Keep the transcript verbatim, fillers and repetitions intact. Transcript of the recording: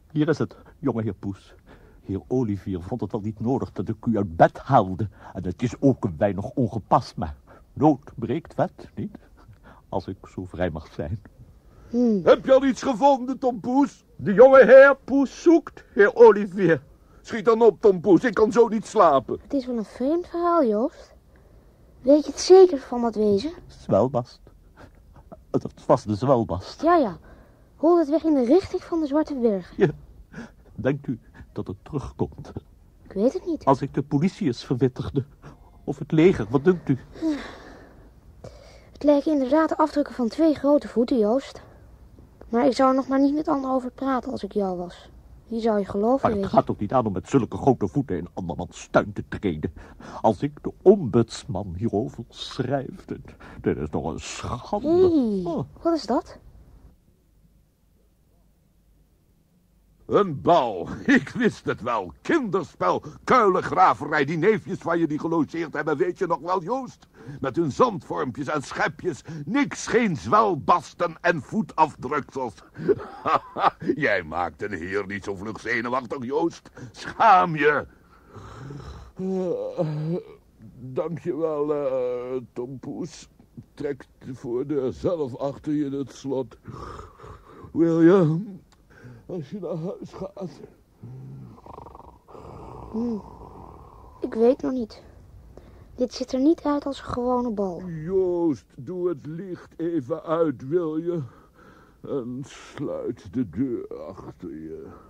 Hier is het, jongeheer Poes. Heer Olivier vond het wel niet nodig dat ik u uit bed haalde. En het is ook een weinig ongepast, maar nood breekt wet, niet? Als ik zo vrij mag zijn. Hmm. Heb je al iets gevonden, Tom Poes? De jonge heer Poes zoekt, heer Olivier. Schiet dan op, Tom Poes, ik kan zo niet slapen. Het is wel een vreemd verhaal, Joost. Weet je het zeker van dat wezen? Zwelbast. Het was de zwelbast. Ja, ja. Rol het weg in de richting van de Zwarte Berg. Ja. Denkt u dat het terugkomt? Ik weet het niet. Als ik de politie eens verwittigde. Of het leger, wat denkt u? Het lijken inderdaad de afdrukken van twee grote voeten, Joost. Maar ik zou er nog maar niet met anderen over praten als ik jou was. Wie zou je geloven, Maar het weet je? gaat toch niet aan om met zulke grote voeten in andermans tuin te treden. Als ik de ombudsman hierover schrijf, dit, dit is nog een schande. Hé, Oh. wat is dat? Een bal, ik wist het wel. Kinderspel, kuilengraverij, die neefjes van je die gelogeerd hebben, weet je nog wel, Joost? Met hun zandvormpjes en schepjes, niks, geen zwelbasten en voetafdruksels. Jij maakt een heer niet zo vlug zenuwachtig, Joost. Schaam je. Uh, dankjewel, uh, Tom Poes. Trek de voordeur zelf achter je het slot. William, als je naar huis gaat. Hmm. Ik weet nog niet. Dit ziet er niet uit als een gewone bal. Joost, doe het licht even uit, wil je? En sluit de deur achter je.